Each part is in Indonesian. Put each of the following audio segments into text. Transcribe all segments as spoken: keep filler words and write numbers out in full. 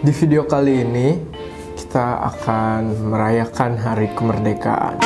Di video kali ini kita akan merayakan Hari Kemerdekaan.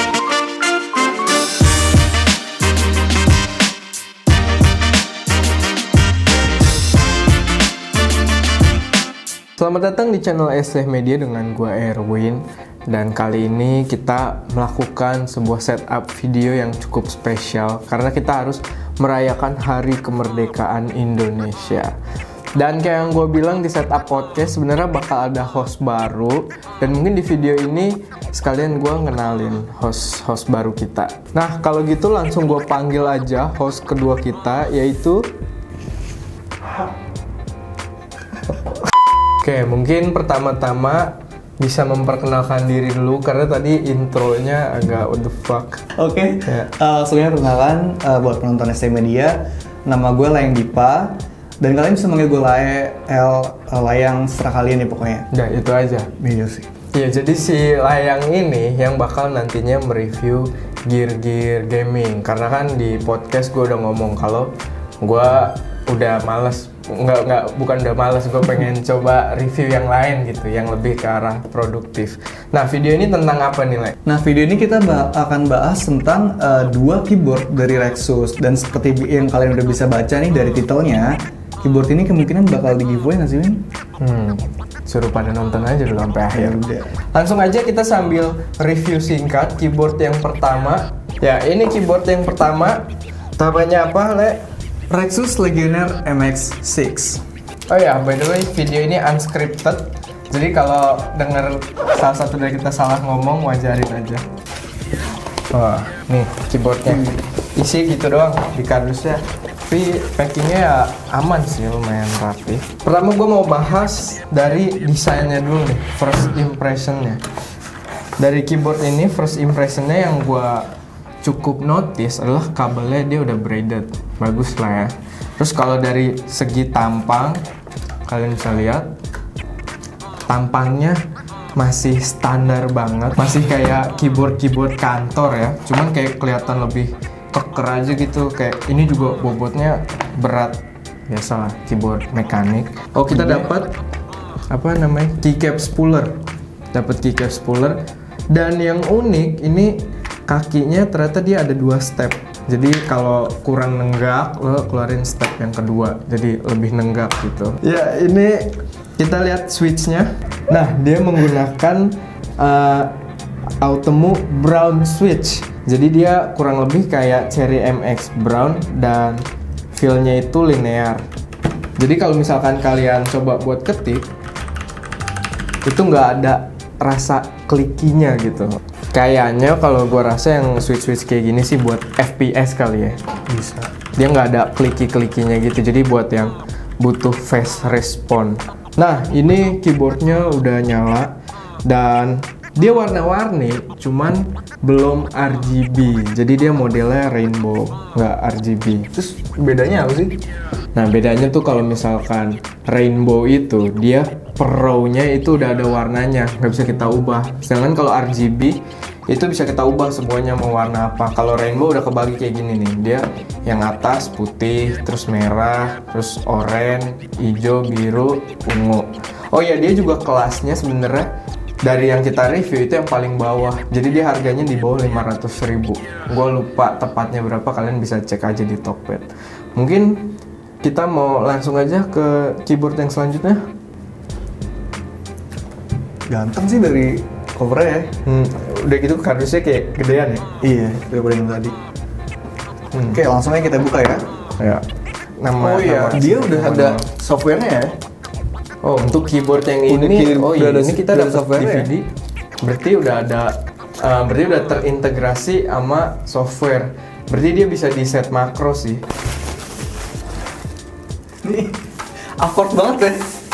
Selamat datang di channel S T Media dengan gua Erwin. Dan kali ini kita melakukan sebuah setup video yang cukup spesial karena kita harus merayakan Hari Kemerdekaan Indonesia. Dan kayak yang gue bilang di setup podcast, sebenarnya bakal ada host baru. Dan mungkin di video ini sekalian gue ngenalin host-host baru kita. Nah kalau gitu langsung gue panggil aja host kedua kita, yaitu Oke, mungkin pertama-tama bisa memperkenalkan diri dulu karena tadi intronya agak what the fuck. Oke, okay. Ya. uh, sebelumnya perkenalan uh, buat penonton S T Media, nama gue Layang Dipa. Dan kalian bisa manggil gue Lae, L, Layang, serah kalian ya pokoknya. Udah, itu aja. Iya sih. Iya, jadi si Layang ini yang bakal nantinya mereview gear-gear gaming. Karena kan di podcast gue udah ngomong kalau gue udah males, nggak, nggak, bukan udah males, gue pengen coba review yang lain gitu, yang lebih ke arah produktif. Nah, video ini tentang apa nih, Lay? Nah, video ini kita ba- akan bahas tentang uh, dua keyboard dari Rexus. Dan seperti yang kalian udah bisa baca nih dari titelnya, keyboard ini kemungkinan bakal di giveaway nggak sih, Win? Hmm, suruh pada nonton aja dulu sampai akhir. Udah. Langsung aja kita sambil review singkat keyboard yang pertama. Ya, ini keyboard yang pertama. Namanya apa, Le? Rexus Legionnaire M X enam. Oh ya, by the way, video ini unscripted. Jadi kalau denger salah satu dari kita salah ngomong, wajarin aja. Wah, nih keyboardnya. Isi gitu doang di kardusnya. Tapi packingnya ya aman sih, lumayan rapi. Pertama gue mau bahas dari desainnya dulu nih, first impressionnya. Dari keyboard ini, first impressionnya yang gue cukup notice adalah kabelnya dia udah braided, bagus lah ya. Terus kalau dari segi tampang, kalian bisa lihat tampangnya masih standar banget, masih kayak keyboard-keyboard kantor ya. Cuman kayak kelihatan lebih keker aja gitu, kayak ini juga bobotnya berat, biasalah keyboard mekanik. Oh, kita dapat apa namanya keycap spooler, dapat keycap spooler. Dan yang unik ini kakinya ternyata dia ada dua step. Jadi kalau kurang nenggak, lo keluarin step yang kedua, jadi lebih nenggak gitu. Ya, ini kita lihat switchnya. Nah, dia menggunakan uh, Automu Brown switch. Jadi dia kurang lebih kayak Cherry M X Brown dan feel-nya itu linear. Jadi kalau misalkan kalian coba buat ketik, itu nggak ada rasa klikinya gitu. Kayaknya kalau gua rasa yang switch-switch kayak gini sih buat F P S kali ya. Bisa. Dia nggak ada kliki-klikinya gitu. Jadi buat yang butuh fast response. Nah, ini keyboardnya udah nyala dan dia warna-warni, cuman belum R G B. Jadi dia modelnya rainbow, nggak R G B. Terus bedanya apa sih? Nah, bedanya tuh kalau misalkan rainbow itu dia pro-nya itu udah ada warnanya, nggak bisa kita ubah. Sedangkan kalau R G B itu bisa kita ubah semuanya mau warna apa. Kalau rainbow udah kebagi kayak gini nih, dia yang atas putih, terus merah, terus oranye, hijau, biru, ungu. Oh ya, dia juga kelasnya sebenarnya dari yang kita review itu yang paling bawah. Jadi dia harganya di bawah lima ratus ribu. Gue lupa tepatnya berapa, kalian bisa cek aja di Tokped. Mungkin kita mau langsung aja ke keyboard yang selanjutnya. Ganteng sih dari covernya ya. Hmm, udah gitu kardusnya kayak gedean ya. Iya, daripada yang tadi. Hmm. Oke, langsung aja kita buka ya. Ya. Nama, Oh iya, nama- dia udah nama- ada softwarenya ya. Oh, untuk keyboard yang Udah ini, kirim- oh udah iya, ada ini kita udah ada dapat software D V ya? D. Berarti udah ada, uh, berarti udah terintegrasi sama software. Berarti dia bisa di set makro sih. Ini awkward banget ya.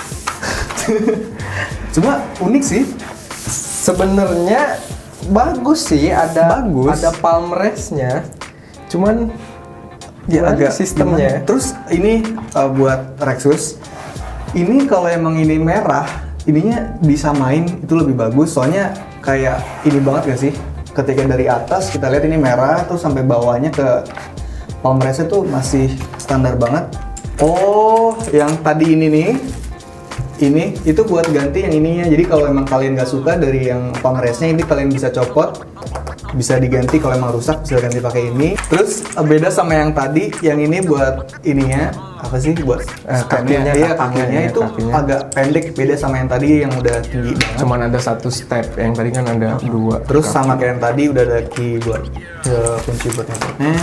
Cuma unik sih. Sebenarnya bagus sih, ada Bagus. ada palm rest-nya. Cuman Ya gimana agak sistemnya. gimana? Terus ini uh, buat Rexus. Ini kalau emang ini merah, ininya disamain itu lebih bagus. Soalnya kayak ini banget gak sih? Ketika dari atas kita lihat ini merah, terus sampai bawahnya ke palm rest-nya tuh masih standar banget. Oh, yang tadi ini nih, ini itu buat ganti yang ininya. Jadi kalau emang kalian nggak suka dari yang palm restnya, ini kalian bisa copot, bisa diganti. Kalau emang rusak bisa ganti pakai ini. Terus uh, beda sama yang tadi, yang ini buat ininya apa sih, buat eh, kakinya, iya, kakinya, kakinya ya, itu kakinya. agak pendek, beda sama yang tadi yang udah tinggi banget. Cuman ada satu step, yang tadi kan ada dua. Terus sama kayak yang tadi udah ada key buat uh, kunci buat handphone.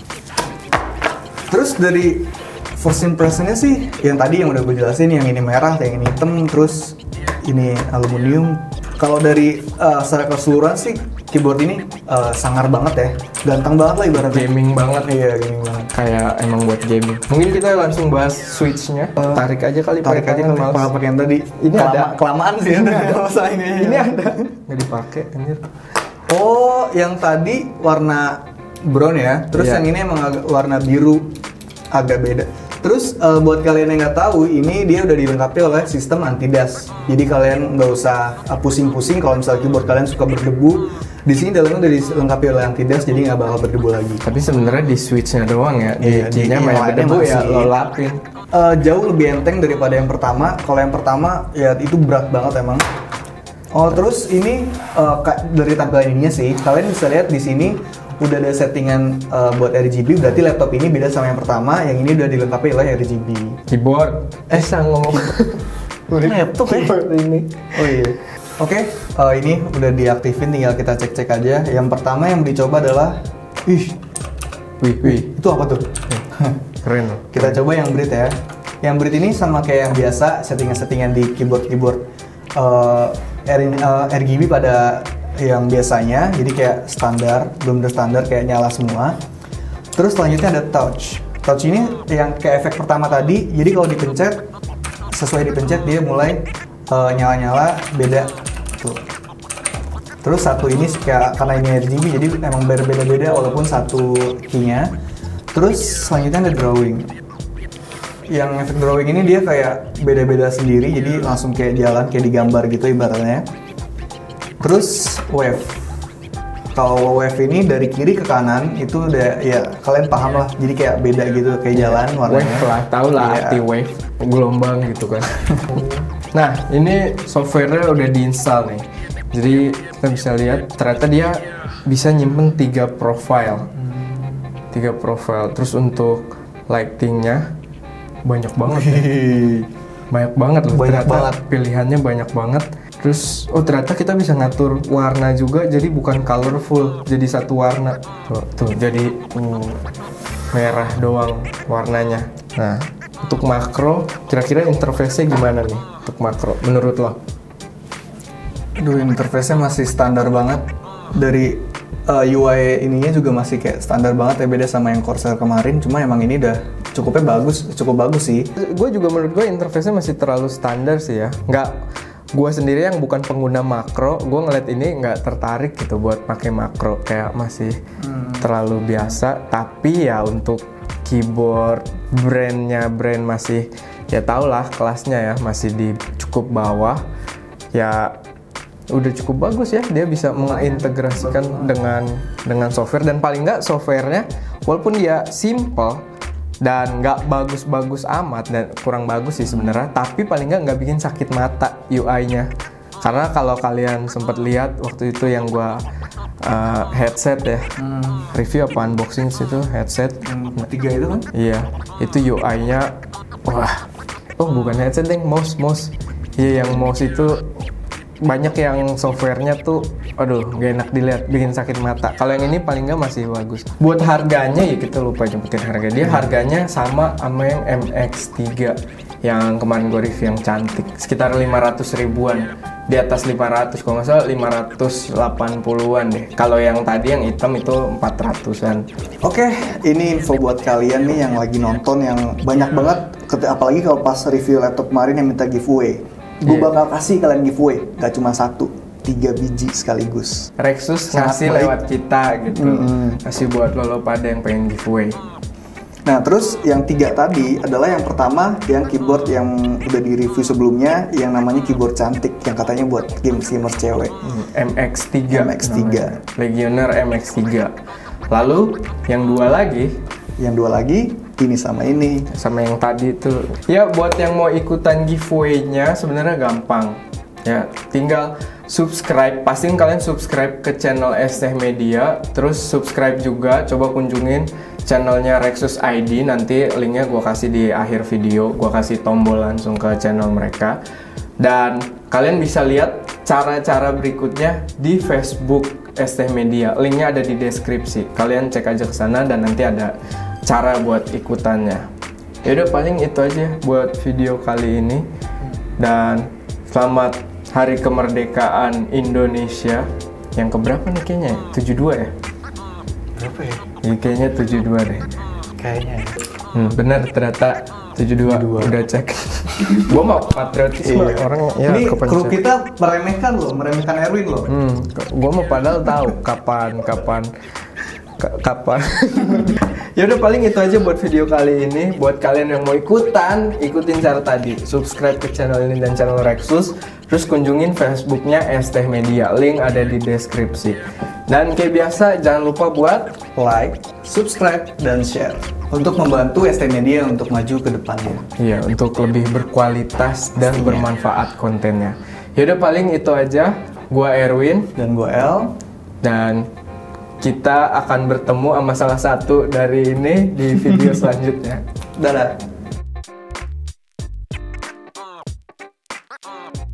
Terus dari first impressionnya sih, yang tadi yang udah gue jelasin, yang ini merah, yang ini hitam, terus ini aluminium. Kalau dari uh, secara keseluruhan sih, keyboard ini uh, sangar banget ya, ganteng banget lah ibaratnya. Gaming banget. Iya, gaming banget. Kayak emang buat gaming. Mungkin kita langsung bahas switch-nya. Uh, tarik aja kali, tarik aja kali kalau pakai yang tadi. Ini Kelama, ada kelamaan sih ini ada ada masalah ini. Ini ada. Nggak dipakai anjir. Oh, yang tadi warna brown ya. Terus Iya. yang ini emang agak warna biru, agak beda. Terus uh, buat kalian yang nggak tahu, ini dia udah dilengkapi oleh sistem anti dust. Jadi kalian nggak usah uh, pusing-pusing kalau misalnya keyboard kalian suka berdebu. Di sini dalamnya udah dilengkapi oleh anti dust, jadi nggak bakal berdebu lagi. Tapi sebenarnya di switch-nya doang ya. Di Iya, di- key-nya yang banyak lainnya berdebu ya masih- lo lapin. Uh, jauh lebih enteng daripada yang pertama. Kalau yang pertama ya itu berat banget emang. Oh, terus ini uh, ka- dari tampilan ininya sih, kalian bisa lihat di sini udah ada settingan uh, buat R G B. Berarti laptop ini beda sama yang pertama. Yang ini udah dilengkapi oleh R G B. Keyboard. Eh, saya ngomong. Laptop ya? Keyboard ini. Oh iya. Oke, uh, ini udah diaktifin, tinggal kita cek-cek aja. Yang pertama yang dicoba adalah, ih, Wih, wih. itu apa tuh? Keren loh. Kita coba yang breed ya. Yang breed ini sama kayak yang biasa, settingan-settingan di keyboard-keyboard uh, R, uh, R G B pada yang biasanya. Jadi kayak standar, bener-bener standar kayak nyala semua. Terus selanjutnya ada touch. Touch ini yang kayak efek pertama tadi. Jadi kalau dipencet, sesuai dipencet dia mulai uh, nyala-nyala beda. Tuh. Terus satu ini kayak karena ini R G B jadi emang berbeda-beda walaupun satu key-nya. Terus selanjutnya ada drawing. Yang efek drawing ini dia kayak beda-beda sendiri, jadi langsung kayak jalan kayak digambar gitu ibaratnya. Terus wave. Kalau wave ini dari kiri ke kanan itu udah ya kalian paham lah. Jadi kayak beda gitu kayak jalan warnanya. Wave lah, tau lah Iya. arti wave, gelombang gitu kan. Nah, ini software-nya udah diinstal nih. Jadi kita bisa lihat ternyata dia bisa nyimpen tiga profile. Tiga profile. Terus untuk lighting-nya banyak banget. Ya. Banyak banget loh. Banyak ternyata banget. Pilihannya banyak banget. Terus oh ternyata kita bisa ngatur warna juga, jadi bukan colorful, jadi satu warna. Tuh, tuh jadi uh, merah doang warnanya. Nah, untuk makro, kira-kira interface-nya gimana nih untuk makro menurut lo? Aduh, interface-nya masih standar banget. Dari uh, U I ininya juga masih kayak standar banget ya, beda sama yang Corsair kemarin. Cuma emang ini udah cukupnya bagus, cukup bagus sih. Gue juga menurut gue interface-nya masih terlalu standar sih ya. Nggak, gue sendiri yang bukan pengguna makro, gue ngeliat ini nggak tertarik gitu buat pakai makro, kayak masih hmm. terlalu biasa. Tapi ya untuk keyboard brandnya brand masih ya tau lah kelasnya ya, masih di cukup bawah ya. Udah cukup bagus ya, dia bisa mengintegrasikan dengan dengan software, dan paling nggak softwarenya walaupun dia simple dan nggak bagus-bagus amat dan kurang bagus sih sebenarnya, tapi paling nggak nggak bikin sakit mata U I-nya. Karena kalau kalian sempat lihat waktu itu yang gua uh, headset ya, hmm. review apa unboxing itu headset Yang tiga itu kan? iya, itu U I-nya wah, oh bukan headset deh, mouse mouse. Iya, yang mouse itu banyak yang softwarenya tuh aduh gak enak dilihat, bikin sakit mata. Kalau yang ini paling nggak masih bagus. Buat harganya ya kita lupa nyebutin harga dia. Harganya sama sama yang M X tiga yang kemarin gue review yang cantik, sekitar lima ratus ribuan, di atas lima ratus, kalau nggak salah lima ratus delapan puluhan deh. Kalau yang tadi yang hitam itu empat ratusan. Oke, ini info buat kalian nih yang lagi nonton, yang banyak banget, apalagi kalau pas review laptop kemarin yang minta giveaway. Gue Yeah. bakal kasih kalian giveaway, gak cuma satu, tiga biji sekaligus. Rexus Sangat ngasih baik. lewat kita gitu, Mm-hmm. kasih buat lo pada yang pengen giveaway. Nah, terus yang tiga tadi adalah yang pertama, yang keyboard yang udah di review sebelumnya, yang namanya keyboard cantik, yang katanya buat gamer-gamer cewek. M X tiga. M X tiga. Legionnaire M X tiga. Lalu yang dua lagi, Yang dua lagi, ini sama ini. Sama yang tadi tuh. Ya buat yang mau ikutan giveaway-nya sebenarnya gampang. Ya, tinggal subscribe. Pastiin kalian subscribe ke channel S T Media. Terus subscribe juga, coba kunjungin channelnya Rexus I D. Nanti linknya gue kasih di akhir video. Gue kasih tombol langsung ke channel mereka. Dan kalian bisa lihat cara-cara berikutnya di Facebook S T Media. Linknya ada di deskripsi. Kalian cek aja ke sana dan nanti ada cara buat ikutannya. Yaudah paling itu aja buat video kali ini. Dan selamat Hari Kemerdekaan Indonesia. Yang keberapa nih kayaknya? tujuh puluh dua ya? Berapa ya? Ya, kayaknya tujuh puluh dua deh. Kayaknya ya. Hmm, benar ternyata tujuh puluh dua. Udah cek. Gua mau patriotisme Iya. orang ya. Ini kepencet. kru kita meremehkan loh, meremehkan Erwin loh. Hmm, gua mau padahal tahu kapan kapan ka- kapan. Ya udah paling itu aja buat video kali ini. Buat kalian yang mau ikutan, ikutin cara tadi. Subscribe ke channel ini dan channel Rexus. Terus kunjungin Facebooknya S T Media. Link ada di deskripsi. Dan kayak biasa jangan lupa buat Like, subscribe, dan share untuk membantu S T Media untuk maju ke depannya. iya untuk lebih berkualitas dan bermanfaat kontennya. Ya udah paling itu aja. Gua Erwin Dan gue El. dan kita akan bertemu sama salah satu dari ini di video selanjutnya. Dadah.